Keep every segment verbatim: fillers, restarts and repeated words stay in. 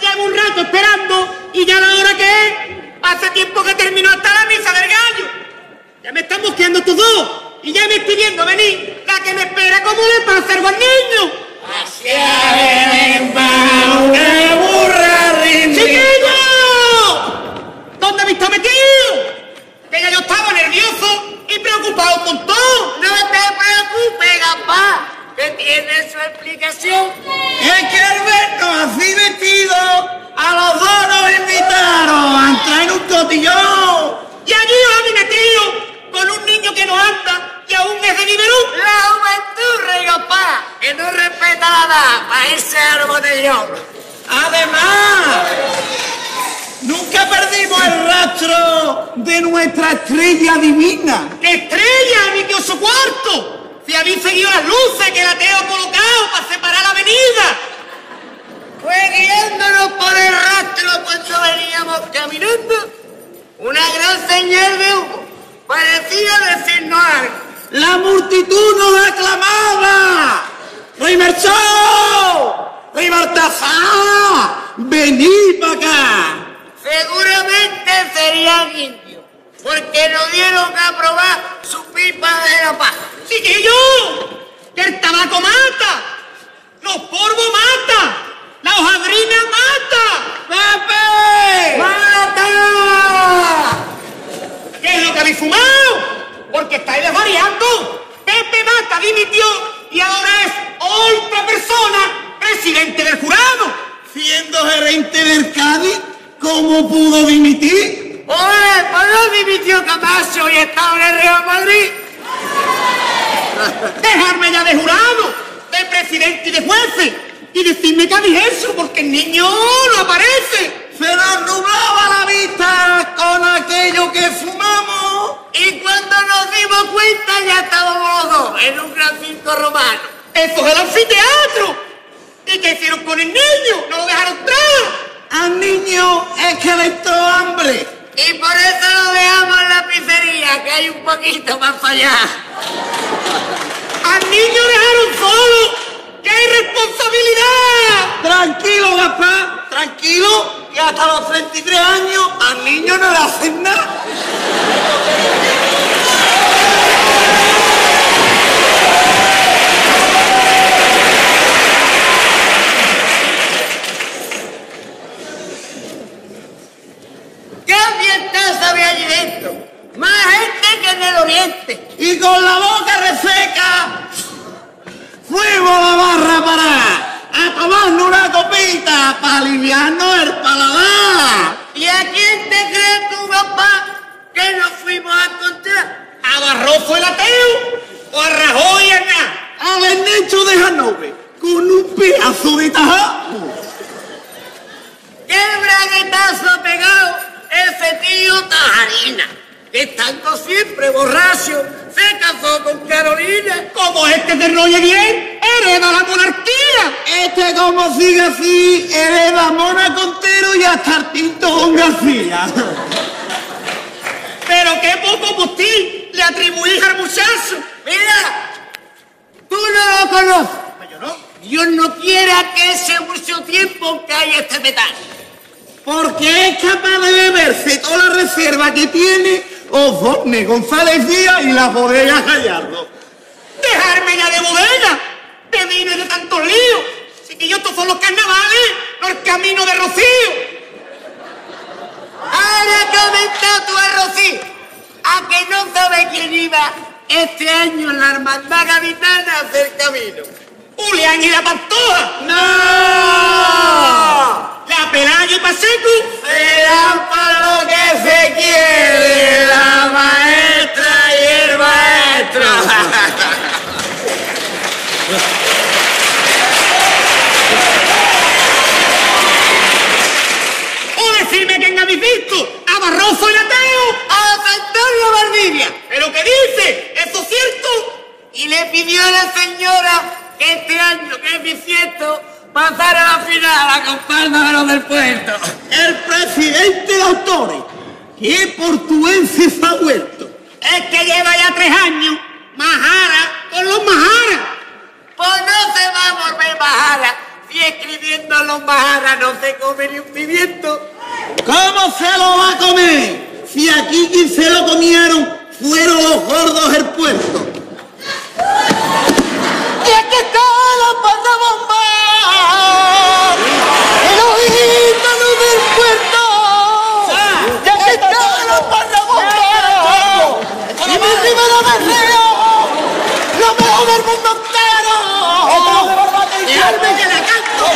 llevo un rato esperando y ya la hora que es. Hace tiempo que terminó hasta la misa del gallo. Ya me están buscando estos dos y ya me estoy viendo venir la que me espera como le pasa al buen niño. ¡Hacia el ¡qué burra rindido! ¡Chiquillo! ¿Dónde me está metido? Venga, yo estaba nervioso y preocupado un montón. No te preocupes, gambá, que tiene su explicación. Es que al vernos así vestidos, a los dos nos invitaron a entrar en un cotillón. Y allí os habéis metido con un niño que no anda y aún es de biberón. La juventud, rey gambá, que no respeta la edad para irse al botellón. Además, nunca perdimos el rastro de nuestra estrella divina. ¡Qué estrella, mi dioso cuarto! Si habéis seguido las luces que la Teo ha colocado para separar la avenida. Fue guiándonos por el rastro cuando veníamos caminando. Una gran señal de humo parecía decirnos algo. La multitud nos aclamaba. ¡Rey Merchó! ¡Rey Baltasar! ¡Venid para acá! Seguramente serían indios, porque nos dieron a probar su pipa de la paz. ¡Chiquillo! ¡Que el tabaco mata! ¡Los polvos mata! ¡La hojadrina mata! ¡Pepe! ¡Mata! ¿Qué es lo que habéis fumado? Porque estáis desvariando. Pepe Mata dimitió y ahora es otra persona presidente del jurado. Siendo gerente del Cádiz, ¿cómo pudo dimitir? ¡Oye, pues no dimitió Camacho y estaba en el Real Madrid! Dejarme ya de jurado, de presidente y de jueces y decirme que habéis eso porque el niño no aparece. Se nos nublaba la vista con aquello que fumamos. Y cuando nos dimos cuenta ya estábamos los dos en un gran circo romano. ¡Eso es el anfiteatro! ¿Y qué hicieron con el niño? ¡No lo dejaron entrar! Al niño es que le entró hambre. Y por eso lo dejamos en la pizzería, que hay un poquito más para allá. ¡Al niño dejaron solo! ¡Qué irresponsabilidad! Tranquilo, Gaspar, tranquilo, que hasta los treinta y tres años al niño no le hacen nada. ¡Qué ambientazo había allí dentro! Más gente que en el oriente. Y con la boca reseca, fuimos a la barra para a tomarnos una copita para aliviarnos el paladar. ¿Y a quién te crees tú, papá, que nos fuimos a encontrar? ¿A Barroso el ateo o a Rajoy y a nada? Al Ernesto de Hanover, con un pedazo de tajaco. ¡Qué braguetazo ha pegado ese tío Tajarina! Que estando siempre borracho, se casó con Carolina. Como este te rolle bien, hereda la monarquía. Este, como sigue así, hereda a Mona Contero y hasta el Tinto con García. Pero qué poco postín le atribuís al muchacho. Mira, tú no lo conoces. Yo no. Dios no quiera que ese mucho tiempo caiga este metal. Porque es capaz de beberse toda la reserva que tiene Osborne, González Díaz y las bodegas Gallardo. Dejarme ya de bodega, de vino y de tantos líos. Así que yo estos son los carnavales, no el camino de Rocío. Ahora comenta tú a Rocío, a que no sabe quién iba este año en la hermandad gaditana a hacer camino. Julián y la Pantoja. ¡No! La Pelayo y Paseco. Serán para lo que se quiere la maestra y el maestro. O decirme quién habéis visto. A Barroso el ateo. ¡A Antonio Valdivia! ¿Pero qué dice? ¿Eso es cierto? Y le pidió a la señora que este año, que es bisiesto, pasara a la final a comparsa de los del puerto. El presidente de autores, que portuense se ha vuelto. Es que lleva ya tres años majara con los majaras. Pues no se va a volver majara si escribiendo los majaras no se come. come ni un pimiento. ¿Cómo se lo va a comer? Si aquí quien se lo comieron fueron los gordos del puerto. Y aquí está la pata bomba, el ojito del puerto. Y aquí está la pata bomba, y mi Rivera del Río, lo mejor del mundo entero. Y alme que la canto.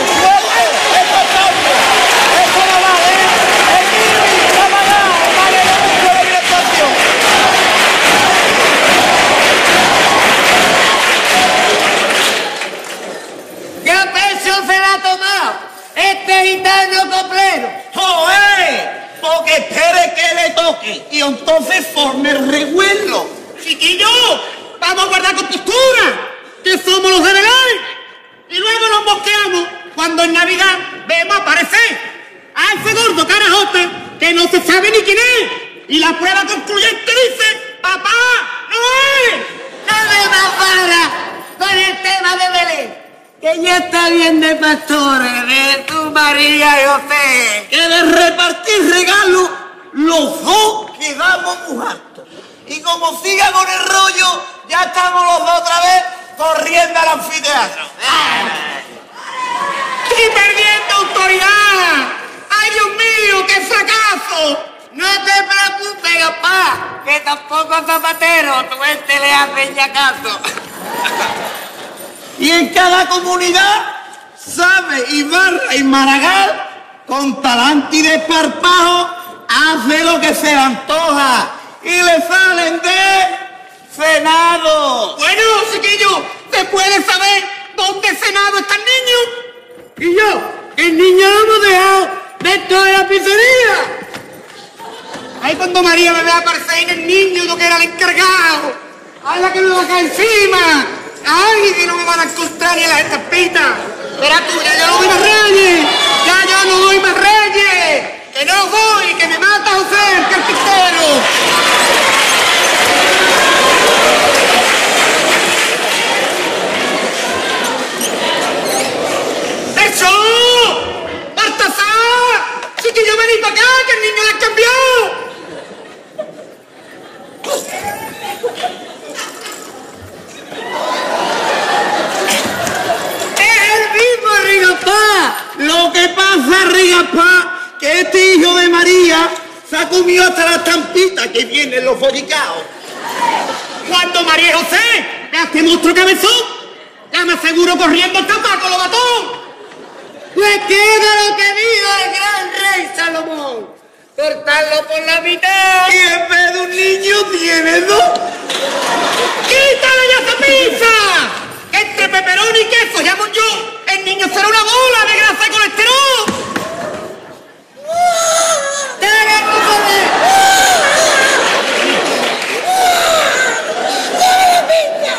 ¿Qué peso se la ha tomado este gitano coplero? ¡Joder! Porque espere que le toque y entonces forme el revuelo. Chiquillo, vamos a guardar compostura, que somos los de Belén. Y luego nos mosqueamos cuando en Navidad vemos aparecer a ese gordo carajote que no se sabe ni quién es. Y la prueba concluyente dice, papá, no es. No me más vara con el tema de Belén, que ya está bien de pastores, de tu María y José. Que de repartir regalos, los dos quedamos muy hartos. Y como siga con el rollo, ya estamos los dos otra vez corriendo al anfiteatro. ¡Y perdiendo autoridad! ¡Ay, Dios mío, qué fracaso! No te preocupes, papá, que tampoco Zapatero, tu este le hacen ya caso. Y en cada comunidad, sabe, Ibarra y Maragall, con talante y desparpajo, hace lo que se le antoja y le salen de Senado. Bueno, chiquillo, ¿se puede saber dónde Senado está el niño? Y yo, el niño lo hemos dejado dentro de la pizzería. Ay, cuando María me vea aparecer en el niño, yo que era el encargado. Ay, la que me va a caer encima. Ay, que no me van a encontrar ni las estampitas. Verás tú, ya yo no doy más reyes. Ya yo no doy más reyes. Que no voy, que me mata José, el carpintero. ¡Eso! ¡Baltasar! ¡Chiquillo, venid para acá, que el niño le ha cambiado! Rigapá. Lo que pasa, Rigapá, que este hijo de María se ha comido hasta la estampita que vienen los follicados. Cuando María y José me hace monstruo cabezón, ya me aseguro corriendo el tapaco, lo mató. Pues queda lo que dijo el gran rey Salomón, cortarlo por la mitad. Y en vez de un niño tiene dos. ¡Quítale ya esa pizza! Entre peperón y queso, llamo yo, el niño será una bola de grasa y colesterol. ¡Dale, cójale! ¡Dale la pizza!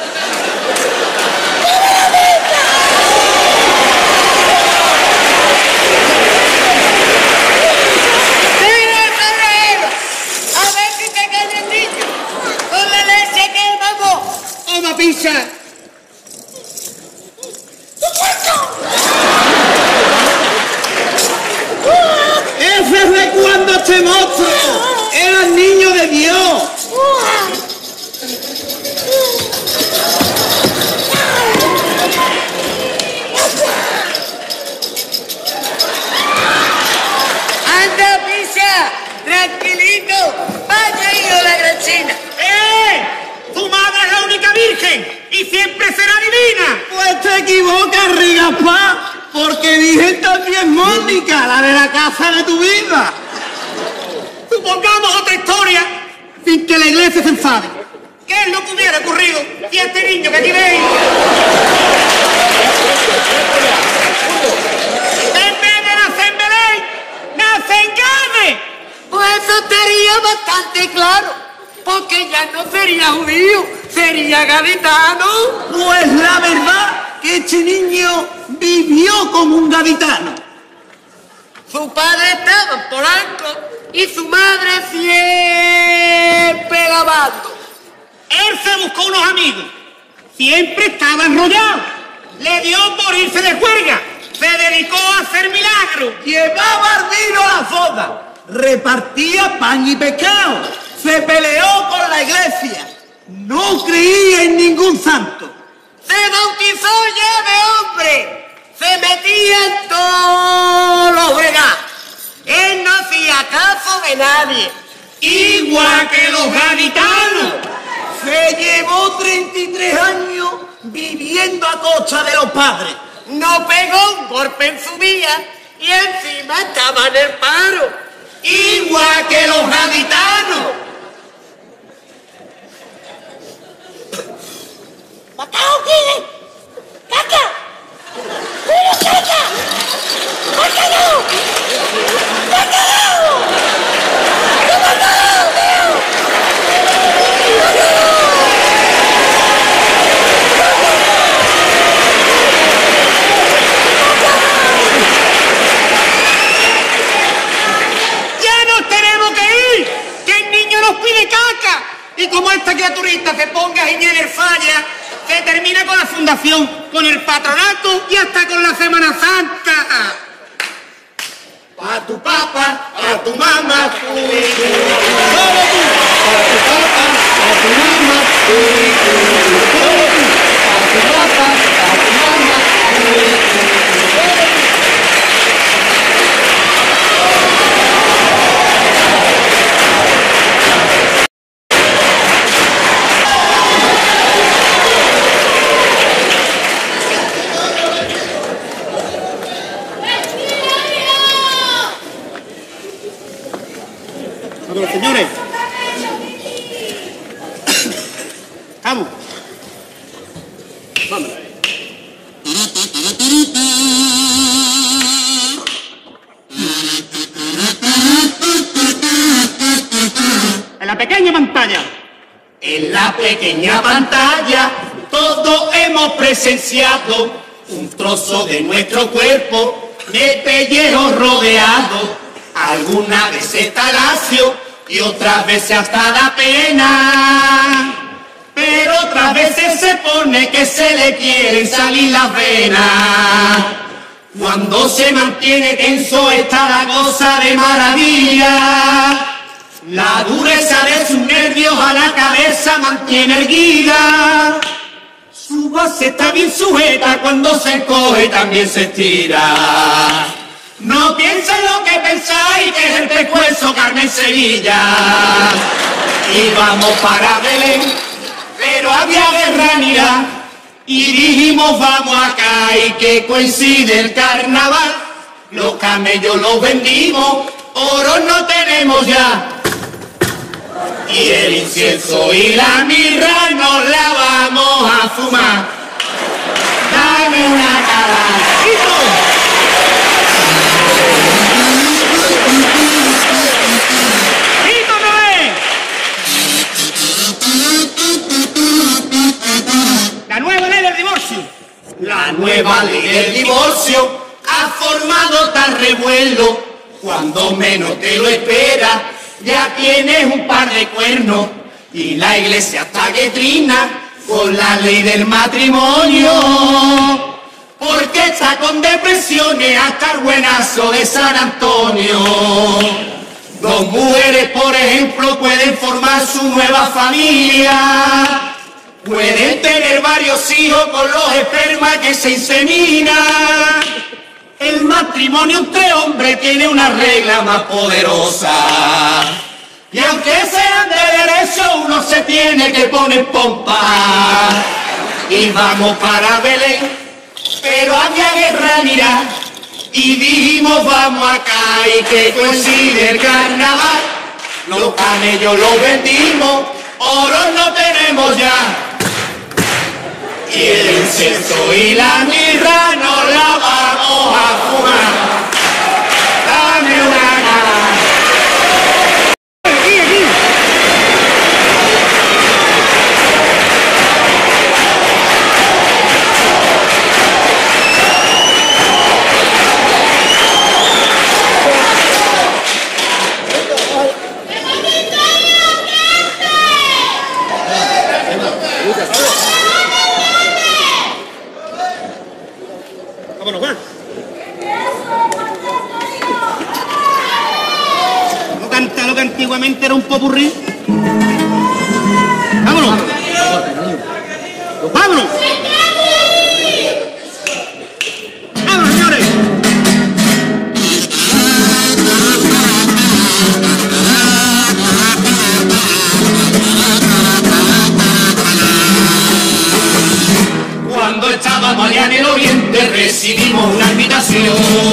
¡Dale la pizza! ¡Dale, Ferrero! A ver si te cae el niño con la leche que mamó. ¡Toma pizza! Ese es de cuando este monstruo era el niño de Dios. ¡Anda, pizza! ¡Tranquilito! ¡Vaya ido la gran china! ¡Eh! ¡Tu madre es la única virgen y siempre será divina! Pues te equivocas, Rigapá, porque virgen también Mónica, la de la casa de tu vida. Supongamos otra historia sin que la iglesia se enfade. ¿Qué es lo que hubiera ocurrido si este niño que aquí veis en vez de nacer en Belén, nace en Cádiz? Pues eso estaría bastante claro, porque ya no sería judío, sería gaditano. Pues la verdad que este niño vivió como un gaditano. Su padre estaba en Polanco y su madre siempre lavando. Él se buscó unos amigos. Siempre estaba enrollado. Le dio por irse de juerga. se dedicó a hacer milagros. Llevaba al vino a la boda, repartía pan y pescado, se peleó con la iglesia, no creía en ningún santo. Se bautizó ya de hombre, se metía en todos los fregados. Él no hacía caso de nadie, igual que los gaditanos. Se llevó treinta y tres años viviendo a costa de los padres. No pegó un golpe en su vida y encima estaba en el paro, igual que los gaditanos. ¡Macao, Guille! ¡Caca! ¡Pero caca! ¡Caca no! ¡Caca no! ¡Caca no, tío! ¡Caca no! ¡Ya nos tenemos que ir! ¡Que el niño nos pide caca! Y como esta criaturita se ponga a giñar el falla, se termina con la fundación, con el patronato y hasta con la Semana Santa. Pa' tu papá, pa' tu mamá, tú y tú. Solo tú. Pa' tu papá, pa' tu mamá, tú y tú. Solo tú. Pa' tu papá, pa' tu mamá, tú y tú. Solo tú. Vámonos, señores. Vamos. Vamos. En la pequeña pantalla. En la pequeña pantalla todos hemos presenciado un trozo de nuestro cuerpo de pellejo rodeado. Algunas veces está lacio y otras veces hasta da pena. Pero otras veces se pone que se le quieren salir las venas. Cuando se mantiene tenso está la cosa de maravilla. La dureza de sus nervios a la cabeza mantiene erguida. Su base está bien sujeta, cuando se encoge también se estira. No piensen lo que pensáis, que es el pescuezo Carmen Sevilla. Y vamos para Belén, pero había guerra en Irak. Y dijimos vamos acá y que coincide el carnaval. Los camellos los vendimos, oro no tenemos ya. Y el incienso y la mirra nos la vamos a fumar. Dame una caracito. La nueva ley del divorcio. La nueva ley del divorcio ha formado tal revuelo. Cuando menos te lo esperas, ya tienes un par de cuernos. Y la iglesia está que trina con la ley del matrimonio. Porque está con depresiones hasta el buenazo de San Antonio. Dos mujeres, por ejemplo, pueden formar su nueva familia. Pueden tener varios hijos con los espermas que se inseminan. El matrimonio entre hombres tiene una regla más poderosa. Y aunque sean de derecho, uno se tiene que poner pompa. Y vamos para Belén, pero había guerra en Irak. Y dijimos vamos acá y que coincide el carnaval. Los camellos los vendimos, oro no tenemos ya. Y el incienso y la mirra nos la vamos a fumar. Dame una cara. Aquí, aquí. Vámonos, Juan. solamente era un popurrí. ¡Vámonos! ¡Vámonos! ¡Vámonos, señores! Cuando estábamos allá en el oriente recibimos una invitación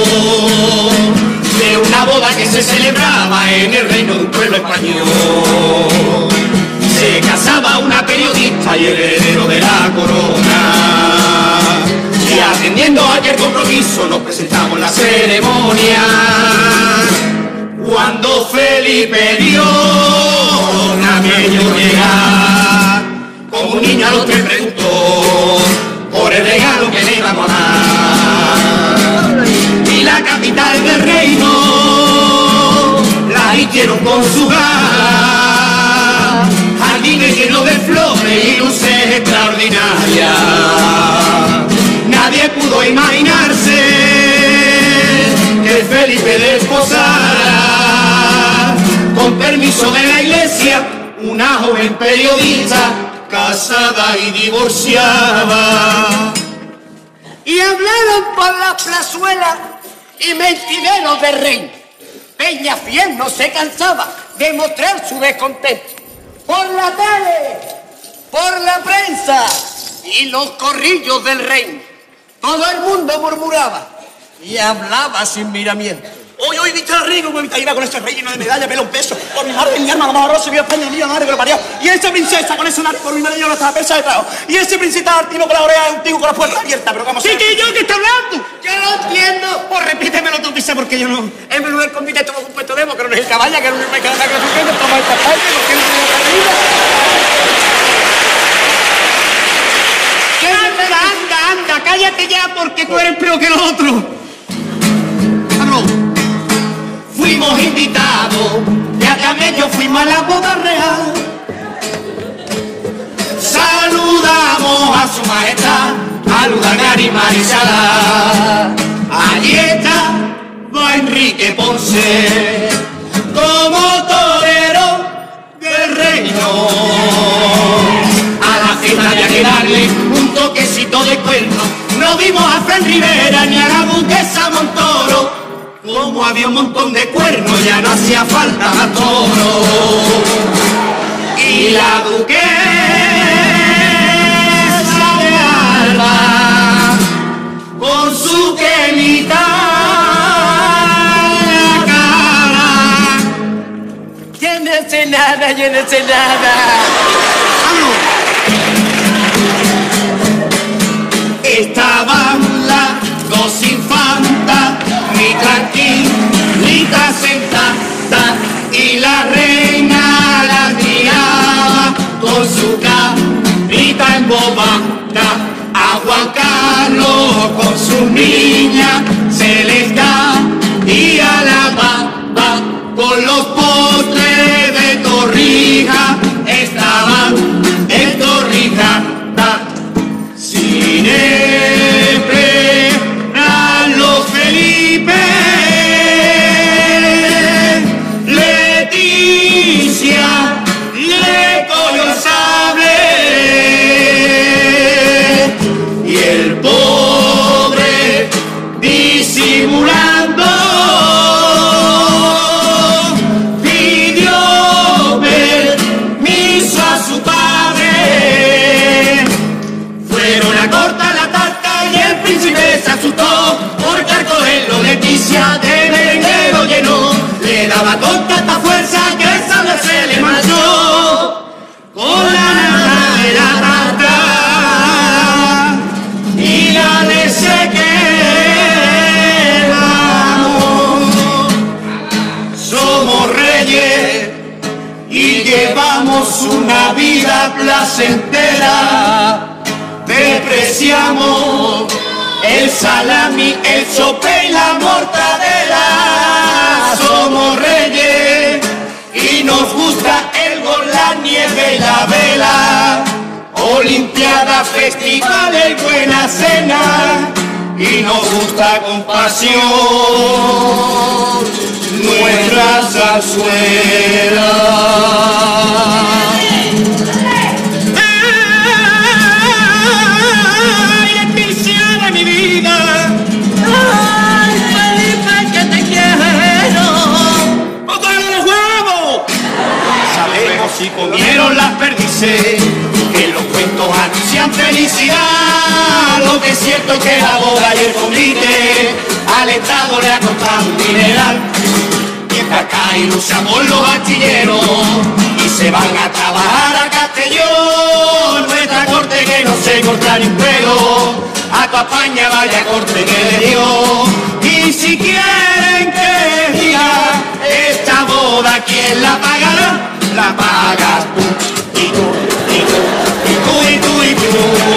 de una boda que se celebraba en el reino de un pueblo español. Se casaba una periodista y el heredero de la corona. Y atendiendo a aquel compromiso nos presentamos en la ceremonia. Cuando Felipe vio a medio llegar, como un niño a los tres preguntó por el regalo que le íbamos a dar. Y la capital del reino la hicieron con su gas, jardines llenos de flores y luces extraordinarias. Nadie pudo imaginarse que Felipe desposara, con permiso de la iglesia, una joven periodista casada y divorciada. Y hablaron por la plazuela y mentideros de rey. Peñafiel no se cansaba de mostrar su descontento. Por la tele, por la prensa y los corrillos del rey. Todo el mundo murmuraba y hablaba sin miramiento. Hoy, hoy, viste a Rico, me iba con ese rey lleno de medallas, pelo un peso. Por mi madre, mi alma, la más rosa, viva España, viva madre que lo parió. Y esa princesa con ese nariz, por mi madre, yo no estaba pesa de trago. Y ese princesa artimo con la oreja, un tío con la puerta abierta, pero como Sí, que yo que está hablando. Yo no entiendo. Pues repítemelo tú, quizá, porque yo no. En menú del convite tuvo un puesto demo, que no es el caballa, que no es el que no es el que no toma esta parte, porque no tiene arriba. Anda, anda, anda, cállate ya porque tú eres peor que los otros. Vámonos. Fuimos invitados, de a camello fuimos a la boda real. Saludamos a su majestad, a Ludagar y Marisala. Allí está va Enrique Ponce, como torero del reino. A la fiesta había que darle un toquecito de cuerno. No vimos a Fran Rivera ni a la duquesa Montoro. Como había un montón de cuernos, ya no hacía falta a toro. Y la duquesa de Alba, con su quemita en la cara. Llénese nada, llénese nada. Estaban las dos infantas, ni tranquilita sentada, y la reina la guiaba con su carita embobada. A Juan Carlos con su niña se les caía la baba, con los postres de Torrija estaban en Torrija. Sin esperar los Felipe, Leticia le cogió el sable y el pobre disimulando pidió permiso a su padre. Fueron a cortar la tarta y el príncipe se asustó, porque al cogerlo Leticia de merenguero llenó. Le daba con tanta fuerza que el sable se le marchó con la nata de la tarta y la de se quedamos. Somos reyes y llevamos una vida placentera. Despreciamos el salami, el sope y la mortadela. Somos reyes y nos gusta el gol, la nieve y la vela. Olimpiada, festival y buena cena. y nos gusta con pasión nuestra zarzuela. ¡Ay, Leticia de mi vida! ¡Ay, Felipe, que te quiero! ¡Bótale los huevos! Sabemos si comieron las perdices, que los cuentos anuncian felicidad. Lo que es cierto es que la boda y el convite al Estado le ha costado un dineral. Mientras acá ilusionamos los bachilleros y se van a trabajar a Castellón. Nuestra corte que no se corta ni un pelo, a tu España vaya corte que le dio. Y si quieren que diga esta boda, ¿quién la pagará? La pagas tú y tú y tú y tú y tú y tú.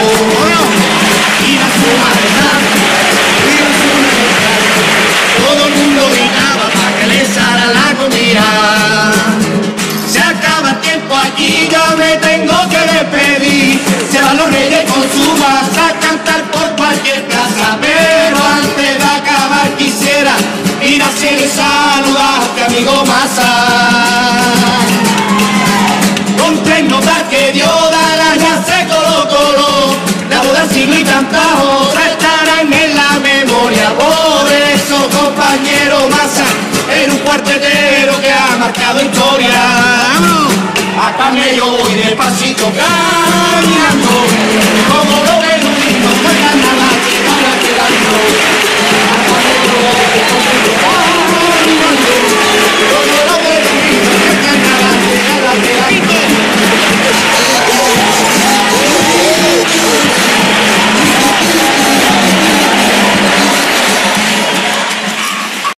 Y la suma de nada, y la suma de nada. Todo el mundo gritaba para que les haga la comida. Se acaba el tiempo aquí, ya me tengo que despedir. Se van los reyes con su masa a cantar por cualquier casa. Pero antes de acabar quisiera ir a hacer y saludarte, amigo Masa. Con tres notas que dio Dara ya se colocó. La boda siglo y tantas otras estarán en la memoria. Por eso, compañero Masa, en un cuartetero que ha marcado historia. Acá me yo voy despacito caminando.